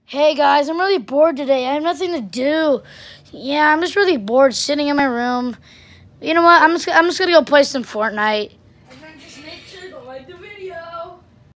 Hey guys, I'm really bored today. I have nothing to do. Yeah, I'm just really bored sitting in my room. You know what? I'm just gonna go play some Fortnite.